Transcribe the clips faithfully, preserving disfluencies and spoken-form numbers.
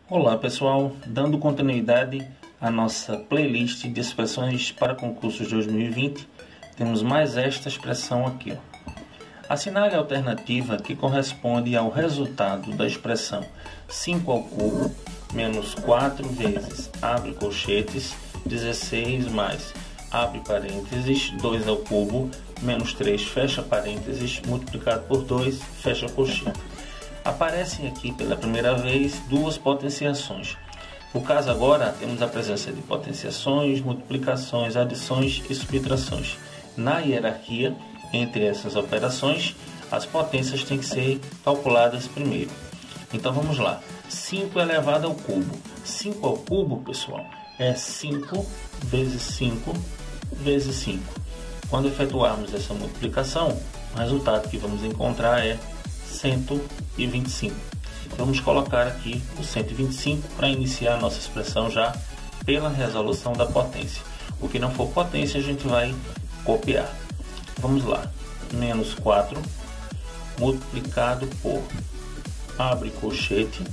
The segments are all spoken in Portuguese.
Olá pessoal, dando continuidade à nossa playlist de expressões para concursos dois mil e vinte, temos mais esta expressão aqui. Ó. Assinale a alternativa que corresponde ao resultado da expressão cinco ao cubo menos quatro vezes, abre colchetes, dezesseis mais, abre parênteses, dois ao cubo, menos três, fecha parênteses, multiplicado por dois, fecha colchete. Aparecem aqui pela primeira vez duas potenciações. No caso agora, temos a presença de potenciações, multiplicações, adições e subtrações. Na hierarquia, entre essas operações, as potências têm que ser calculadas primeiro. Então vamos lá. cinco elevado ao cubo. cinco ao cubo, pessoal, é cinco vezes cinco vezes cinco. Quando efetuarmos essa multiplicação, o resultado que vamos encontrar é cento e vinte e cinco. Vamos colocar aqui o cento e vinte e cinco para iniciar a nossa expressão já pela resolução da potência. O que não for potência a gente vai copiar. Vamos lá. Menos quatro multiplicado por, abre colchete,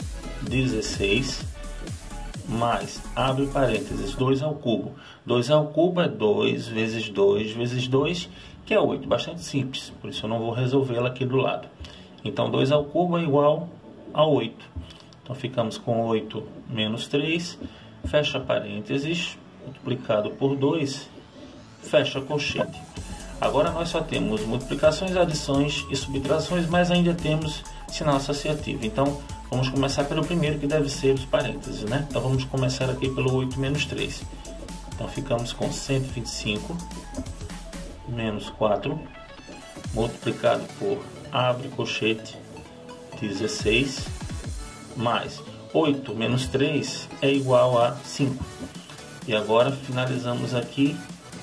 dezesseis, mais, abre parênteses, dois ao cubo. dois ao cubo é dois vezes dois vezes dois, que é oito. Bastante simples, por isso eu não vou resolvê-la aqui do lado. Então, dois ao cubo é igual a oito. Então, ficamos com oito menos três, fecha parênteses, multiplicado por dois, fecha colchete. Agora, nós só temos multiplicações, adições e subtrações, mas ainda temos sinal associativo. Então, vamos começar pelo primeiro, que deve ser os parênteses, né? Então, vamos começar aqui pelo oito menos três. Então, ficamos com cento e vinte e cinco menos quatro, multiplicado por, abre colchete, dezesseis, mais oito menos três é igual a cinco. E agora finalizamos aqui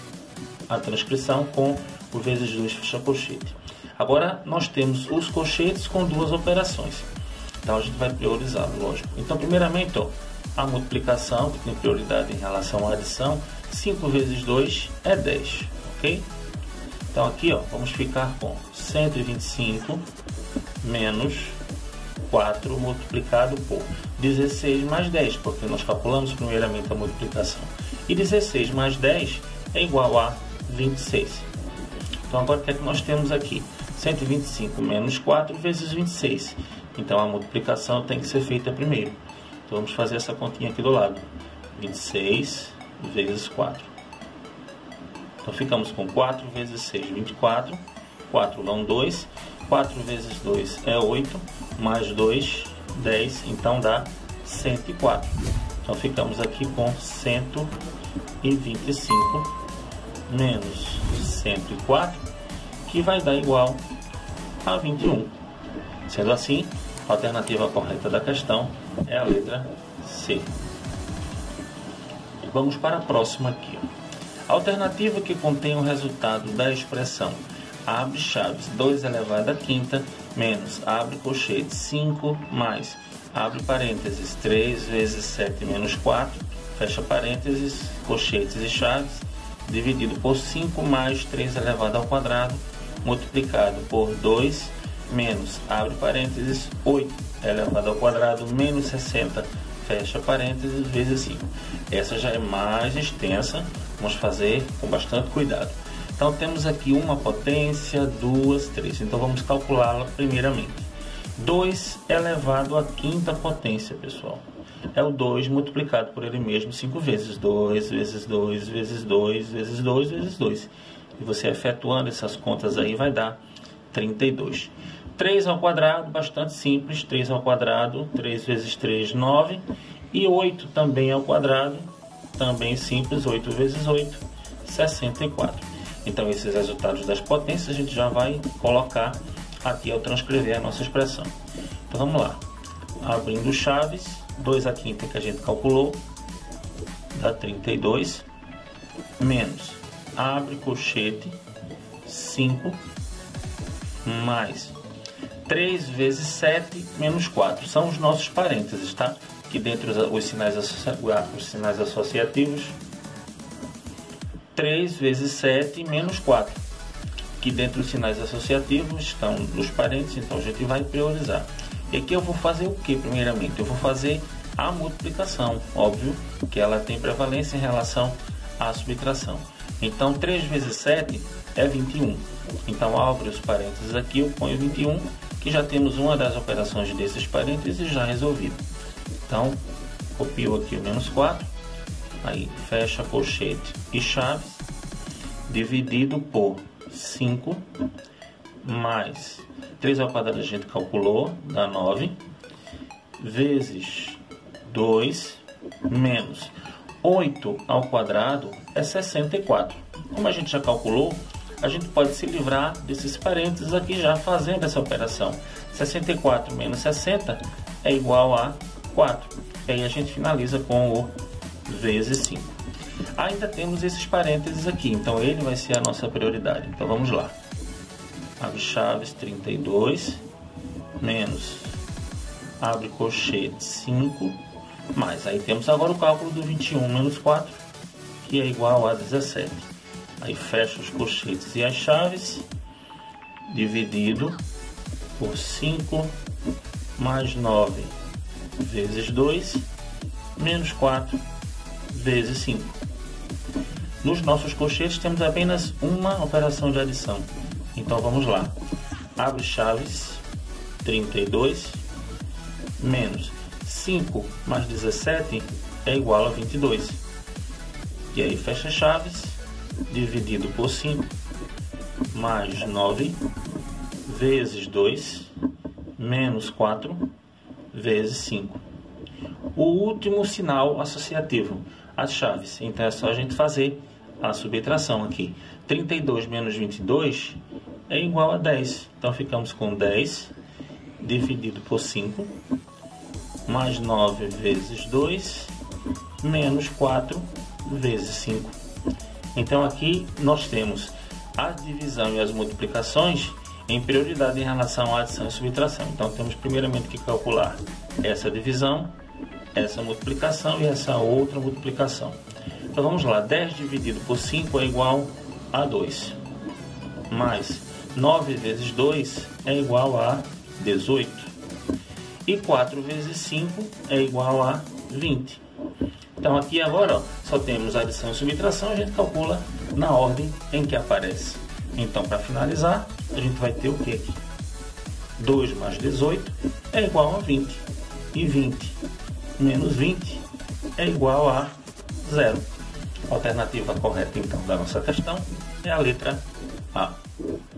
a transcrição com o vezes dois fecha colchete. Agora nós temos os colchetes com duas operações. Então a gente vai priorizar, lógico. Então primeiramente, ó, a multiplicação, que tem prioridade em relação à adição. cinco vezes dois é dez, ok? Então aqui, ó, vamos ficar com cento e vinte e cinco menos quatro multiplicado por dezesseis mais dez, porque nós calculamos primeiramente a multiplicação. E dezesseis mais dez é igual a vinte e seis. Então agora o que é que nós temos aqui? cento e vinte e cinco menos quatro vezes vinte e seis. Então a multiplicação tem que ser feita primeiro. Então vamos fazer essa continha aqui do lado. vinte e seis vezes quatro. Então ficamos com quatro vezes seis, vinte e quatro. quatro dá um dois. quatro vezes dois é oito. Mais dois, dez. Então dá cento e quatro. Então ficamos aqui com cento e vinte e cinco menos cento e quatro, que vai dar igual a vinte e um. Sendo assim, a alternativa correta da questão é a letra C. Vamos para a próxima aqui. Ó. A alternativa que contém o resultado da expressão abre chaves dois elevado à quinta menos abre colchete cinco mais abre parênteses três vezes sete menos quatro, fecha parênteses, colchetes e chaves, dividido por cinco mais três elevado ao quadrado, multiplicado por dois menos, abre parênteses, oito elevado ao quadrado menos sessenta, fecha parênteses, vezes cinco. Essa já é mais extensa, vamos fazer com bastante cuidado. Então temos aqui uma potência, duas, três. Então vamos calculá-la primeiramente. dois elevado à quinta potência, pessoal. É o dois multiplicado por ele mesmo cinco vezes. dois vezes dois vezes dois vezes dois vezes dois. E você efetuando essas contas aí vai dar trinta e dois. três ao quadrado, bastante simples. três ao quadrado, três vezes três, nove. E oito também ao quadrado, também simples. oito vezes oito, sessenta e quatro. Então esses resultados das potências a gente já vai colocar aqui ao transcrever a nossa expressão. Então vamos lá. Abrindo chaves, dois à quinta que a gente calculou, dá trinta e dois, menos, abre colchete, cinco, mais, três vezes sete menos quatro. São os nossos parênteses, tá? Que dentro os sinais, os sinais associativos, três vezes sete menos quatro. Que dentro dos sinais associativos estão os parênteses, então a gente vai priorizar. E aqui eu vou fazer o que primeiramente? Eu vou fazer a multiplicação. Óbvio que ela tem prevalência em relação à subtração. Então, três vezes sete é vinte e um. Então, ao abrir os parênteses aqui, eu ponho vinte e um, que já temos uma das operações desses parênteses já resolvida. Então, copio aqui o menos quatro, aí fecha colchete e chaves, dividido por cinco, mais três ao quadrado a gente calculou, dá nove, vezes dois, menos oito ao quadrado é sessenta e quatro. Como a gente já calculou, a gente pode se livrar desses parênteses aqui já fazendo essa operação. sessenta e quatro menos sessenta é igual a quatro. E aí a gente finaliza com o vezes cinco. Ainda temos esses parênteses aqui, então ele vai ser a nossa prioridade. Então vamos lá. Abre chaves, trinta e dois, menos, abre colchete, cinco, mais. Aí temos agora o cálculo do vinte e um menos quatro, que é igual a dezessete. Aí fecha os colchetes e as chaves, dividido por cinco, mais nove, vezes dois, menos quatro, vezes cinco. Nos nossos colchetes temos apenas uma operação de adição. Então vamos lá. Abre chaves, trinta e dois, menos cinco mais dezessete é igual a vinte e dois. E aí fecha chaves, dividido por cinco, mais nove, vezes dois, menos quatro, vezes cinco. O último sinal associativo, as chaves. Então é só a gente fazer a subtração aqui. trinta e dois menos vinte e dois é igual a dez. Então ficamos com dez dividido por cinco, mais nove vezes dois, menos quatro vezes cinco. Então aqui nós temos a divisão e as multiplicações em prioridade em relação à adição e subtração. Então temos primeiramente que calcular essa divisão, essa multiplicação e essa outra multiplicação. Então vamos lá, dez dividido por cinco é igual a dois, mais nove vezes dois é igual a dezoito, e quatro vezes cinco é igual a vinte. Então aqui agora ó, só temos adição e subtração, a gente calcula na ordem em que aparece. Então para finalizar, a gente vai ter o que aqui? dois mais dezoito é igual a vinte, e vinte menos vinte é igual a zero. A alternativa correta então da nossa questão é a letra A.